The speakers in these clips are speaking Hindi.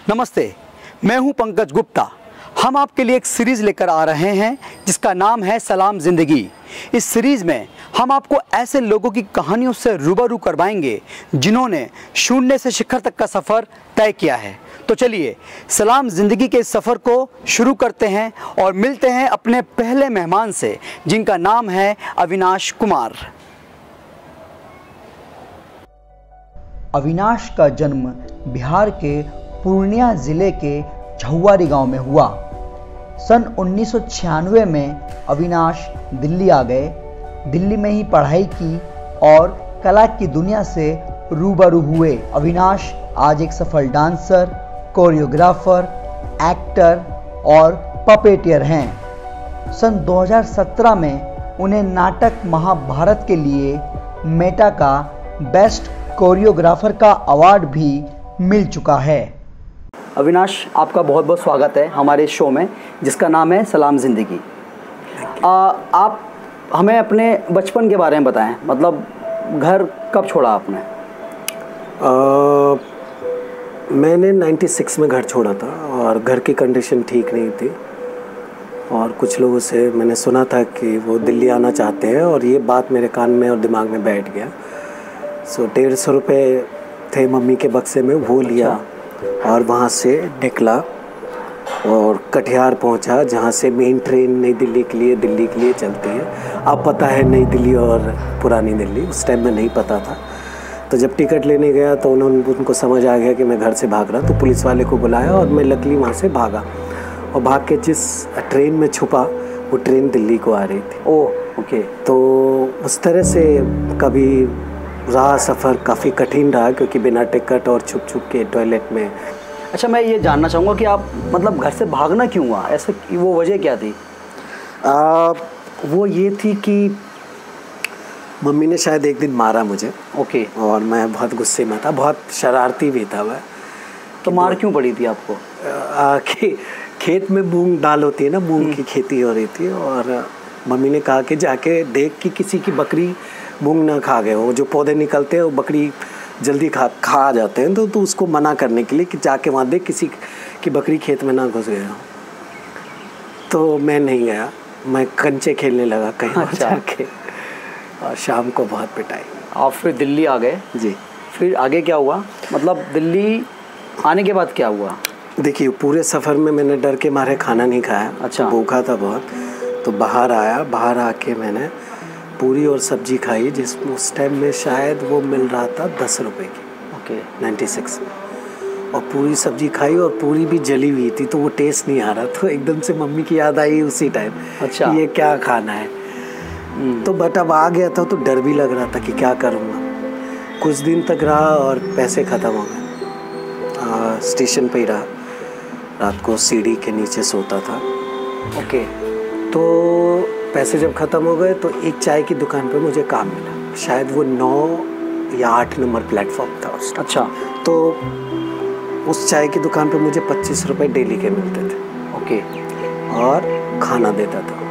नमस्ते, मैं हूं पंकज गुप्ता। हम आपके लिए एक सीरीज़ लेकर आ रहे हैं जिसका नाम है सलाम ज़िंदगी। इस सीरीज़ में हम आपको ऐसे लोगों की कहानियों से रूबरू करवाएंगे जिन्होंने शून्य से शिखर तक का सफ़र तय किया है। तो चलिए सलाम ज़िंदगी के इस सफ़र को शुरू करते हैं और मिलते हैं अपने पहले मेहमान से, जिनका नाम है अविनाश कुमार। अविनाश का जन्म बिहार के पूर्णिया ज़िले के झहुआरी गांव में हुआ। सन 1996 में अविनाश दिल्ली आ गए। दिल्ली में ही पढ़ाई की और कला की दुनिया से रूबरू हुए। अविनाश आज एक सफल डांसर, कोरियोग्राफर, एक्टर और पपेटियर हैं। सन 2017 में उन्हें नाटक महाभारत के लिए मेटा का बेस्ट कोरियोग्राफर का अवार्ड भी मिल चुका है। अविनाश, आपका बहुत बहुत स्वागत है हमारे शो में जिसका नाम है सलाम ज़िंदगी। आप हमें अपने बचपन के बारे में बताएं, मतलब घर कब छोड़ा आपने? मैंने 96 में घर छोड़ा था और घर की कंडीशन ठीक नहीं थी और कुछ लोगों से मैंने सुना था कि वो दिल्ली आना चाहते हैं और ये बात मेरे कान में और दिमाग में बैठ गया। सो 150 रुपये थे मम्मी के बक्से में, वो लिया और वहाँ से निकला और कटिहार पहुँचा, जहाँ से मेन ट्रेन नई दिल्ली के लिए चलती है। अब पता है नई दिल्ली और पुरानी दिल्ली, उस टाइम में नहीं पता था। तो जब टिकट लेने गया तो उनको समझ आ गया कि मैं घर से भाग रहा, तो पुलिस वाले को बुलाया और मैं लकीली वहाँ से भागा और भाग के जिस ट्रेन में छुपा वो ट्रेन दिल्ली को आ रही थी। Oh okay. तो उस तरह से कभी रहा सफ़र, काफ़ी कठिन रहा क्योंकि बिना टिकट और छुप छुप के टॉयलेट में। अच्छा, मैं ये जानना चाहूँगा कि आप मतलब घर से भागना क्यों हुआ, ऐसे वो वजह क्या थी? वो ये थी कि मम्मी ने शायद एक दिन मारा मुझे। ओके। और मैं बहुत गुस्से में था, बहुत शरारती भी था मैं। तो मार क्यों पड़ी थी आपको? खेत में मूंग दाल होती है ना, मूंग की खेती हो रही थी और मम्मी ने कहा कि जाके देख कि किसी की बकरी मूंग ना खा गए, वो जो पौधे निकलते हैं वो बकरी जल्दी खा जाते हैं, तो उसको मना करने के लिए कि जाके वहाँ देख किसी की बकरी खेत में ना घुस गया हो। तो मैं नहीं गया, मैं कंचे खेलने लगा कहीं और जाके और शाम को बहुत पिटाई। आप फिर दिल्ली आ गए? जी। फिर आगे क्या हुआ, मतलब दिल्ली आने के बाद क्या हुआ? देखिए, पूरे सफ़र में मैंने डर के मारे खाना नहीं खाया। अच्छा। भूखा था बहुत। तो बाहर आया, बाहर आके मैंने पूरी और सब्जी खाई, जिसमें उस टाइम में शायद वो मिल रहा था 10 रुपए की। ओके। 96 में। और पूरी सब्जी खाई और पूरी भी जली हुई थी, तो वो टेस्ट नहीं आ रहा, तो एकदम से मम्मी की याद आई उसी टाइम। अच्छा। ये क्या खाना है? तो बट अब आ गया था तो डर भी लग रहा था कि क्या करूँगा। कुछ दिन तक रहा और पैसे ख़त्म हो गए। स्टेशन पे ही रहा, रात को सीढ़ी के नीचे सोता था। ओके। तो पैसे जब ख़त्म हो गए तो एक चाय की दुकान पे मुझे काम मिला, शायद वो 9 या 8 नंबर प्लेटफॉर्म था उस टाइम। अच्छा। तो उस चाय की दुकान पे मुझे 25 रुपये डेली के मिलते थे। ओके। और खाना देता था,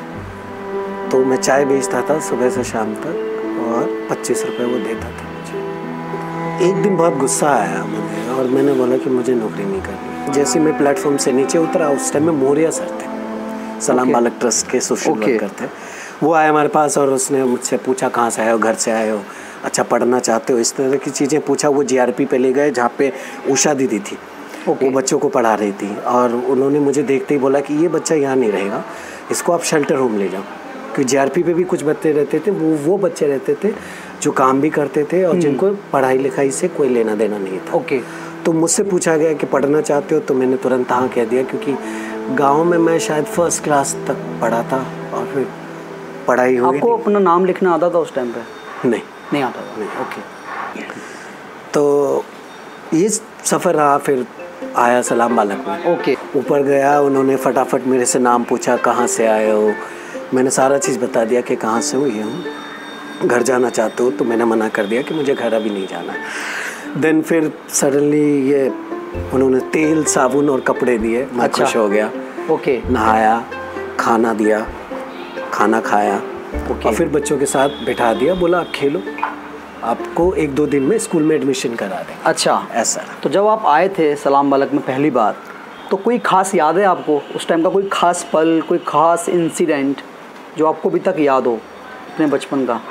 तो मैं चाय बेचता था सुबह से शाम तक और 25 रुपये वो देता था मुझे। एक दिन बहुत गुस्सा आया मुझे और मैंने बोला कि मुझे नौकरी नहीं करनी। जैसे मैं प्लेटफॉर्म से नीचे उतरा, उस टाइम में मौर्य सर थे, सलाम बालक ट्रस्ट के सोशल वर्कर थे। वो आए हमारे पास और उसने मुझसे पूछा कहाँ से आए हो, घर से आए हो, अच्छा पढ़ना चाहते हो, इस तरह की चीज़ें पूछा। वो जीआरपी पे ले गए जहाँ पे उषा दीदी थी। वो बच्चों को पढ़ा रही थी और उन्होंने मुझे देखते ही बोला कि ये बच्चा यहाँ नहीं रहेगा, इसको आप शेल्टर होम ले जाओ। क्योंकि जीआरपी पे भी कुछ बच्चे रहते थे, वो बच्चे रहते थे जो काम भी करते थे और जिनको पढ़ाई लिखाई से कोई लेना देना नहीं था। ओके। तो मुझसे पूछा गया कि पढ़ना चाहते हो, तो मैंने तुरंत हाँ कह दिया, क्योंकि गांव में मैं शायद फर्स्ट क्लास तक पढ़ा था और फिर पढ़ाई हो गई। आपको अपना नाम लिखना आता था उस टाइम पे? नहीं आता था। नहीं। ओके। तो ये सफ़र रहा, फिर आया सलाम बालक में। ओके। ऊपर गया, उन्होंने फटाफट मेरे से नाम पूछा, कहाँ से आए हो। मैंने सारा चीज़ बता दिया कि कहाँ से हूँ, ये हूँ, घर जाना चाहते हो। तो मैंने मना कर दिया कि मुझे घर अभी नहीं जाना। देन फिर सडनली ये उन्होंने तेल, साबुन और कपड़े दिए। मैं खुश हो गया। ओके। नहाया, खाना दिया, खाना खाया। ओके। और फिर बच्चों के साथ बिठा दिया, बोला अब खेलो। आपको 1-2 दिन में स्कूल में एडमिशन करा दें। अच्छा, ऐसा। तो जब आप आए थे सलाम बालक में पहली बार, तो कोई ख़ास याद है आपको उस टाइम का, कोई ख़ास पल, कोई ख़ास इंसिडेंट जो आपको अभी तक याद हो अपने बचपन का?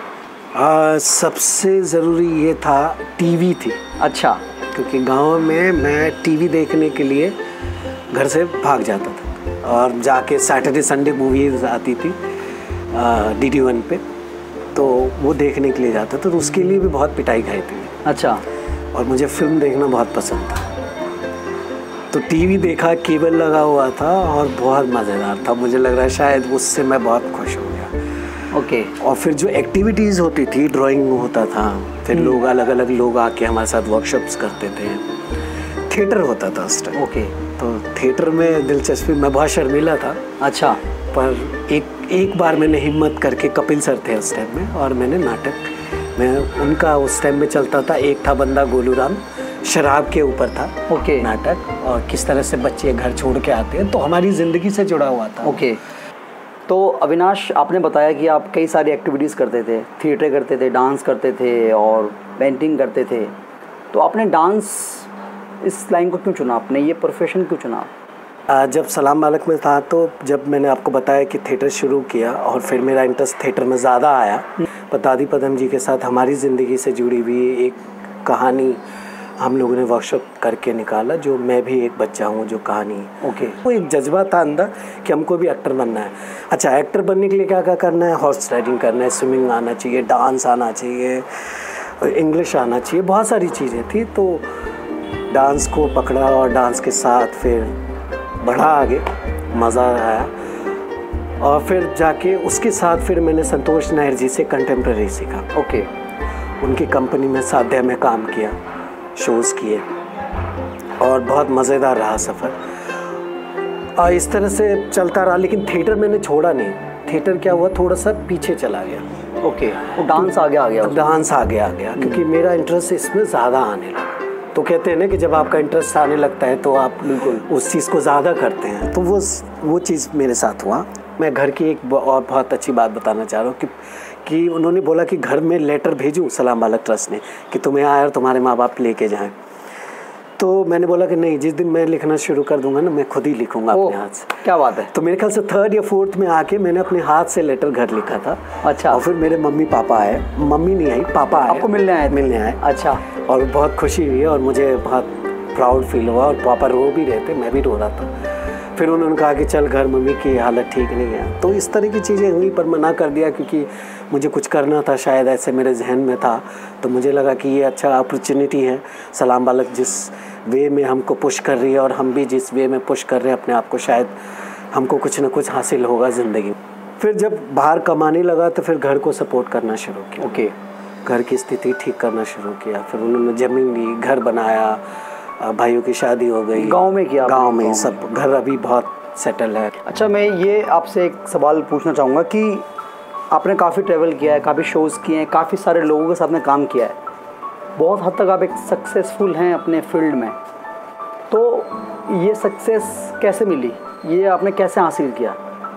सबसे ज़रूरी ये था, टीवी थी। अच्छा। क्योंकि गांव में मैं टीवी देखने के लिए घर से भाग जाता था और जाके सैटरडे संडे मूवीज आती थी DD1 पे, तो वो देखने के लिए जाता था। तो उसके लिए भी बहुत पिटाई खाई थी। अच्छा। और मुझे फिल्म देखना बहुत पसंद था, तो टीवी देखा, केबल लगा हुआ था और बहुत मज़ेदार था। मुझे लग रहा है शायद उससे मैं बहुत खुश हो गया। ओके। और फिर जो एक्टिविटीज़ होती थी, ड्राइंग होता था, फिर लोग अलग अलग लोग आके हमारे साथ वर्कशॉप्स करते थे, थिएटर होता था उस टाइम। ओके। तो थिएटर में दिलचस्पी, मैं बहुत शर्मीला था। अच्छा। पर एक बार मैंने हिम्मत करके, कपिल सर थे उस टाइम में, और मैंने नाटक में उनका उस टाइम में चलता था, एक था बंदा गोलू राम, शराब के ऊपर था। ओके। नाटक, और किस तरह से बच्चे घर छोड़ के आते हैं, तो हमारी ज़िंदगी से जुड़ा हुआ था। ओके। तो अविनाश, आपने बताया कि आप कई सारी एक्टिविटीज़ करते थे, थिएटर करते थे, डांस करते थे और पेंटिंग करते थे, तो आपने डांस इस लाइन को क्यों चुना, आपने ये प्रोफेशन क्यों चुना? जब सलाम बालक में था, तो जब मैंने आपको बताया कि थिएटर शुरू किया और फिर मेरा इंटरेस्ट थिएटर में ज़्यादा आया, पर दादी पदम जी के साथ हमारी ज़िंदगी से जुड़ी हुई एक कहानी हम लोगों ने वर्कशॉप करके निकाला, जो मैं भी एक बच्चा हूँ जो कहानी। ओके। वो एक जज्बा था अंदर कि हमको भी एक्टर बनना है। अच्छा, एक्टर बनने के लिए क्या क्या करना है? हॉर्स राइडिंग करना है, स्विमिंग आना चाहिए, डांस आना चाहिए, इंग्लिश आना चाहिए, बहुत सारी चीज़ें थी। तो डांस को पकड़ा और डांस के साथ फिर बढ़ा आगे, मज़ा आया। और फिर जाके उसके साथ फिर मैंने संतोष नायर जी से कंटेम्प्रेरी सीखा। ओके। उनकी कंपनी में साध्या में काम किया, शोज़ किए, और बहुत मज़ेदार रहा सफ़र। और इस तरह से चलता रहा, लेकिन थिएटर मैंने छोड़ा नहीं। थिएटर क्या हुआ, थोड़ा सा पीछे चला गया। ओके। वो डांस आगे आ गया? डांस आगे आ गया, क्योंकि मेरा इंटरेस्ट इसमें ज़्यादा आने लगा। तो कहते हैं ना कि जब आपका इंटरेस्ट आने लगता है तो आप बिल्कुल उस चीज़ को ज़्यादा करते हैं। तो वो चीज़ मेरे साथ हुआ। मैं घर की एक और बहुत अच्छी बात बताना चाह रहा हूँ कि उन्होंने बोला कि घर में लेटर भेजूँ सलाम बालक ट्रस्ट ने कि तुम्हें आए और तुम्हारे माँ बाप लेके जाएं। तो मैंने बोला कि नहीं, जिस दिन मैं लिखना शुरू कर दूंगा ना, मैं खुद ही लिखूंगा अपने हाथ से। क्या बात है। तो मेरे ख्याल से 3rd या 4th में आके मैंने अपने हाथ से लेटर घर लिखा था। अच्छा। और फिर मेरे मम्मी पापा आए, मम्मी नहीं आई, पापा आए, आपको मिलने आए? अच्छा। और बहुत खुशी हुई और मुझे बहुत प्राउड फील हुआ, और पापा रो भी रहे थे, मैं भी रो रहा था। फिर उन्होंने कहा कि चल घर, मम्मी की हालत ठीक नहीं है। तो इस तरह की चीज़ें हुई, पर मना कर दिया क्योंकि मुझे कुछ करना था, शायद ऐसे मेरे जहन में था। तो मुझे लगा कि ये अच्छा अपॉर्चुनिटी है, सलाम बालक जिस वे में हमको पुश कर रही है और हम भी जिस वे में पुश कर रहे हैं अपने आप को, शायद हमको कुछ ना कुछ हासिल होगा ज़िंदगी में। फिर जब बाहर कमाने लगा तो फिर घर को सपोर्ट करना शुरू किया। ओके। घर की स्थिति ठीक करना शुरू किया। फिर उन्होंने ज़मीन ली, घर बनाया, भाइयों की शादी हो गई। गांव में किया? गांव में सब, घर अभी बहुत सेटल है। अच्छा, मैं ये आपसे एक सवाल पूछना चाहूँगा कि आपने काफ़ी ट्रैवल किया है, काफ़ी शोज़ किए हैं, काफ़ी सारे लोगों के साथ में काम किया है, बहुत हद तक आप एक सक्सेसफुल हैं अपने फील्ड में, तो ये सक्सेस कैसे मिली, ये आपने कैसे हासिल किया?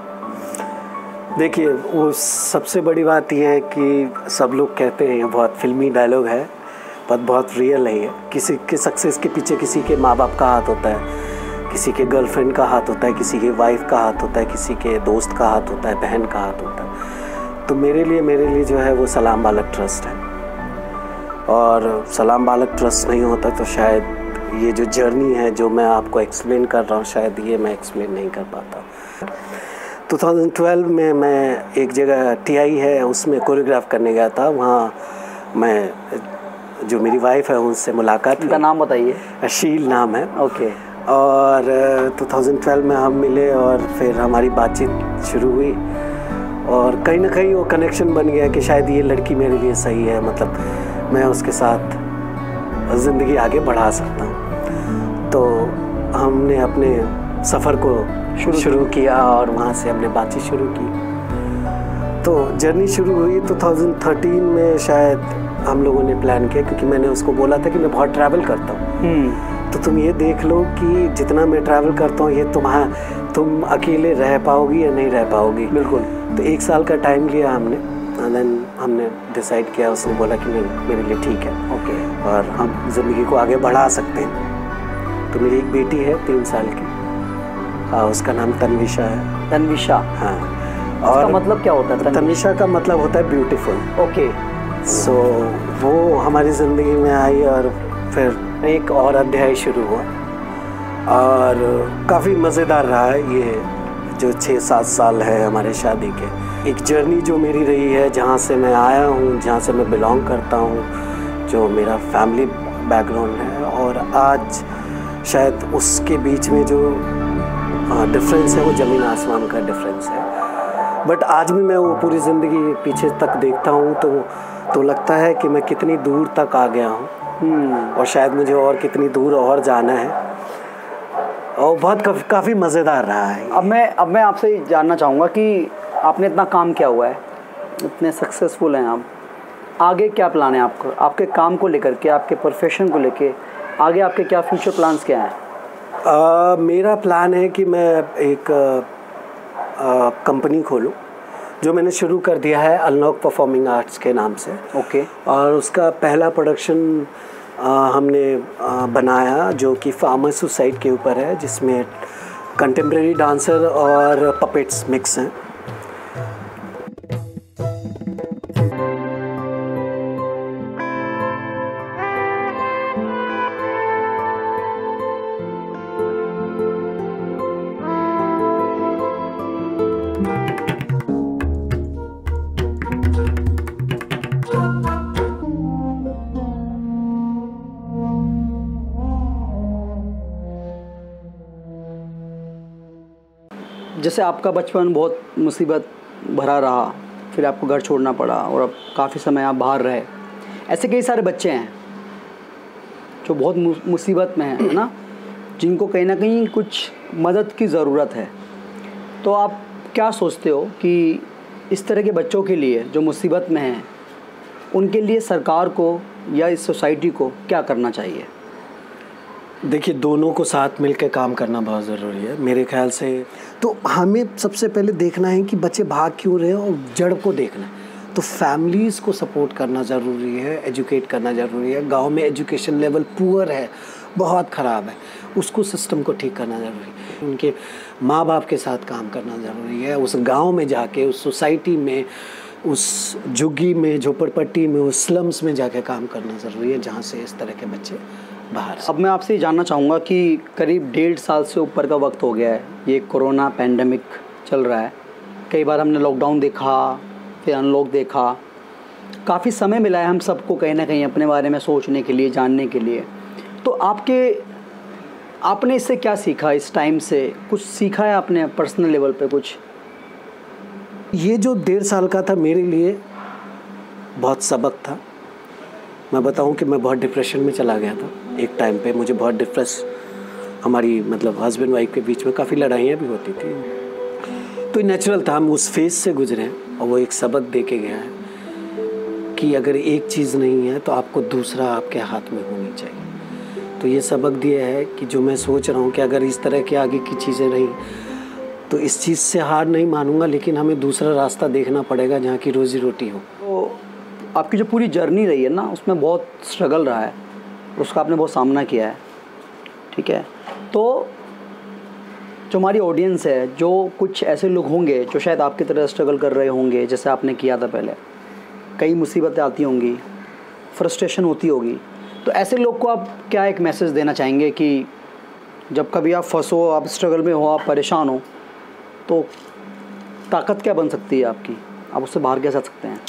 देखिए, वो सबसे बड़ी बात यह है कि सब लोग कहते हैं, बहुत फिल्मी डायलॉग है पर बहुत रियल है। किसी के सक्सेस के पीछे किसी के माँ बाप का हाथ होता है, किसी के गर्लफ्रेंड का हाथ होता है, किसी के वाइफ का हाथ होता है, किसी के दोस्त का हाथ होता है, बहन का हाथ होता है। तो मेरे लिए जो है वो सलाम बालक ट्रस्ट है। और सलाम बालक ट्रस्ट नहीं होता तो शायद ये जो जर्नी है जो मैं आपको एक्सप्लेन कर रहा हूँ, शायद ये मैं एक्सप्लेन नहीं कर पाता। 2012 में मैं एक जगह TI है उसमें कोरियोग्राफ करने गया था। वहाँ मैं, जो मेरी वाइफ है, उनसे मुलाकात। उनका नाम बताइए। शील नाम है। ओके। और 2012 में हम मिले और फिर हमारी बातचीत शुरू हुई, और कहीं ना कहीं वो कनेक्शन बन गया कि शायद ये लड़की मेरे लिए सही है, मतलब मैं उसके साथ ज़िंदगी आगे बढ़ा सकता हूँ। तो हमने अपने सफ़र को शुरू किया और वहाँ से हमने बातचीत शुरू की। तो जर्नी शुरू हुई 2013 में, शायद हम लोगों ने प्लान किया, क्योंकि मैंने उसको बोला था कि मैं बहुत ट्रैवल करता हूँ, तो तुम ये देख लो कि जितना मैं ट्रैवल करता हूँ ये तुम अकेले रह पाओगी या नहीं रह पाओगी। बिल्कुल। तो 1 साल का टाइम लिया हमने, देन हमने डिसाइड किया, उसने बोला कि मेरे लिए ठीक है, ओके, और हम ज़िंदगी को आगे बढ़ा सकते हैं। तो मेरी एक बेटी है 3 साल की, हाँ, उसका नाम तन्विशा है। तन्विशा? हाँ। और उसका मतलब क्या होता है? तन्विशा का मतलब होता है ब्यूटीफुल। ओके। सो वो हमारी ज़िंदगी में आई और फिर एक और अध्याय शुरू हुआ और काफ़ी मज़ेदार रहा है ये जो 6-7 साल है हमारे शादी के। एक जर्नी जो मेरी रही है, जहाँ से मैं आया हूँ, जहाँ से मैं बिलोंग करता हूँ, जो मेरा फैमिली बैकग्राउंड है, और आज शायद उसके बीच में जो डिफरेंस है वो ज़मीन आसमान का डिफरेंस है। बट आज भी मैं वो पूरी ज़िंदगी पीछे तक देखता हूँ तो लगता है कि मैं कितनी दूर तक आ गया हूँ और शायद मुझे और कितनी दूर और जाना है, और बहुत काफ़ी मज़ेदार रहा है। अब मैं आपसे जानना चाहूँगा कि आपने इतना काम किया हुआ है, इतने सक्सेसफुल हैं आप, आगे क्या प्लान है आपका, आपके काम को लेकर के, आपके प्रोफेशन को लेके आगे आपके क्या फ्यूचर प्लान्स क्या हैं? मेरा प्लान है कि मैं एक कंपनी खोलूं, जो मैंने शुरू कर दिया है अनलॉक परफॉर्मिंग आर्ट्स के नाम से। ओके। और उसका पहला प्रोडक्शन हमने बनाया जो कि फार्मर्स सुसाइड के ऊपर है, जिसमें कंटेम्प्रेरी डांसर और पपेट्स मिक्स हैं। जैसे आपका बचपन बहुत मुसीबत भरा रहा, फिर आपको घर छोड़ना पड़ा और अब काफ़ी समय आप बाहर रहे, ऐसे कई सारे बच्चे हैं जो बहुत मुसीबत में हैं, है ना, जिनको कहीं ना कहीं कुछ मदद की ज़रूरत है। तो आप क्या सोचते हो कि इस तरह के बच्चों के लिए जो मुसीबत में हैं, उनके लिए सरकार को या इस सोसाइटी को क्या करना चाहिए? देखिए, दोनों को साथ मिलकर काम करना बहुत ज़रूरी है मेरे ख्याल से। तो हमें सबसे पहले देखना है कि बच्चे भाग क्यों रहे हैं और जड़ को देखना है। तो फैमिलीज़ को सपोर्ट करना ज़रूरी है, एजुकेट करना ज़रूरी है। गांव में एजुकेशन लेवल पुअर है, बहुत ख़राब है, उसको सिस्टम को ठीक करना ज़रूरी है। उनके माँ बाप के साथ काम करना ज़रूरी है, उस गाँव में जाके, उस सोसाइटी में, उस झुग्गी में, झोपड़पट्टी में, उस स्लम्स में जाके काम करना ज़रूरी है, जहाँ से इस तरह के बच्चे बाहर। अब मैं आपसे जानना चाहूँगा कि करीब 1.5 साल से ऊपर का वक्त हो गया है, ये कोरोना पैंडमिक चल रहा है। कई बार हमने लॉकडाउन देखा, फिर अनलॉक देखा, काफ़ी समय मिला है हम सबको कहीं ना कहीं अपने बारे में सोचने के लिए, जानने के लिए। तो आपने इससे क्या सीखा? इस टाइम से कुछ सीखा है आपने पर्सनल लेवल पे कुछ? ये जो 1.5 साल का था मेरे लिए बहुत सबक था। मैं बताऊं कि मैं बहुत डिप्रेशन में चला गया था एक टाइम पे, मुझे बहुत हमारी मतलब हस्बैंड वाइफ के बीच में काफ़ी लड़ाइयाँ भी होती थी, तो नेचुरल था, हम उस फेज से गुजरे हैं। और वो एक सबक दे के गया है कि अगर एक चीज़ नहीं है तो आपको दूसरा आपके हाथ में होनी चाहिए। तो ये सबक दिया है कि जो मैं सोच रहा हूँ कि अगर इस तरह के आगे की चीज़ें रही तो इस चीज़ से हार नहीं मानूंगा, लेकिन हमें दूसरा रास्ता देखना पड़ेगा जहाँ की रोज़ी रोटी हो। तो आपकी जो पूरी जर्नी रही है ना, उसमें बहुत स्ट्रगल रहा है, उसका आपने बहुत सामना किया है, ठीक है। तो जो हमारी ऑडियंस है, जो कुछ ऐसे लोग होंगे जो शायद आपकी तरह स्ट्रगल कर रहे होंगे जैसे आपने किया था पहले, कई मुसीबतें आती होंगी, फ्रस्ट्रेशन होती होगी, तो ऐसे लोग को आप क्या एक मैसेज देना चाहेंगे कि जब कभी आप फंसो, आप स्ट्रगल में हो, आप परेशान हो, तो ताकत क्या बन सकती है आपकी, आप उससे बाहर कैसे आ सकते हैं?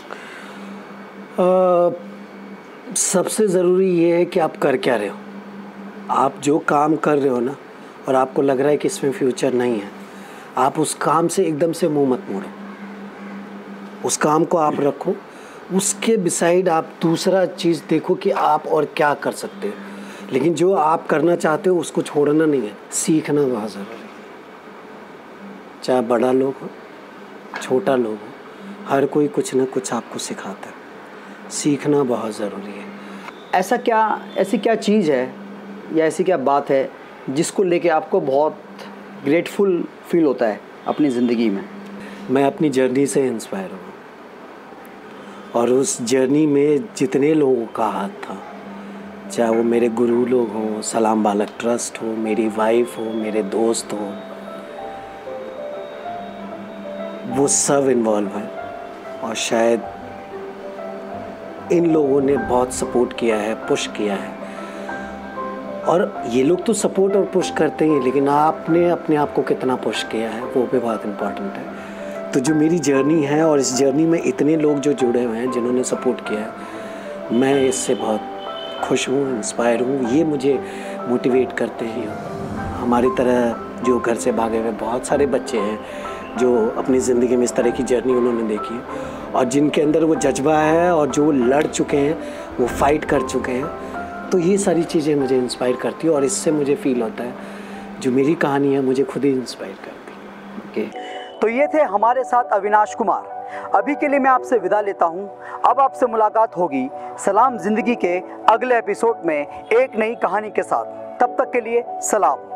सबसे ज़रूरी ये है कि आप कर क्या रहे हो। आप जो काम कर रहे हो ना, और आपको लग रहा है कि इसमें फ्यूचर नहीं है, आप उस काम से एकदम से मुंह मत मोड़ो। उस काम को आप रखो, उसके बिसाइड आप दूसरा चीज़ देखो कि आप और क्या कर सकते हो। लेकिन जो आप करना चाहते हो उसको छोड़ना नहीं है, सीखना बहुत ज़रूरी है। चाहे बड़ा लोग हो, छोटा लोग हो, हर कोई कुछ ना कुछ आपको सिखाता है। सीखना बहुत ज़रूरी है। ऐसी क्या चीज़ है या ऐसी क्या बात है जिसको लेके आपको बहुत ग्रेटफुल फील होता है अपनी ज़िंदगी में? मैं अपनी जर्नी से इंस्पायर हूँ। और उस जर्नी में जितने लोगों का हाथ था, चाहे वो मेरे गुरु लोग हों, सलाम बालक ट्रस्ट हो, मेरी वाइफ हो, मेरे दोस्त हो, वो सब इन्वॉल्व हैं। और शायद इन लोगों ने बहुत सपोर्ट किया है, पुश किया है। और ये लोग तो सपोर्ट और पुश करते ही, लेकिन आपने अपने आप को कितना पुश किया है वो भी बहुत इम्पोर्टेंट है। तो जो मेरी जर्नी है और इस जर्नी में इतने लोग जो जुड़े हुए हैं, जिन्होंने सपोर्ट किया है, मैं इससे बहुत खुश हूँ, इंस्पायर हूँ। ये मुझे मोटिवेट करते हैं। हमारी तरह जो घर से भागे हुए बहुत सारे बच्चे हैं जो अपनी ज़िंदगी में इस तरह की जर्नी उन्होंने देखी है और जिनके अंदर वो जज्बा है और जो लड़ चुके हैं, वो फाइट कर चुके हैं। तो ये सारी चीज़ें मुझे इंस्पायर करती है और इससे मुझे फील होता है जो मेरी कहानी है मुझे खुद ही इंस्पायर करती है। तो ये थे हमारे साथ अविनाश कुमार। अभी के लिए मैं आपसे विदा लेता हूँ। अब आपसे मुलाकात होगी सलाम ज़िंदगी के अगले एपिसोड में एक नई कहानी के साथ। तब तक के लिए सलाम।